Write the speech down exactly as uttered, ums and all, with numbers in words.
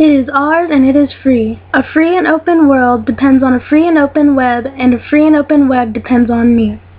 It is ours and it is free. A free and open world depends on a free and open web, and a free and open web depends on me.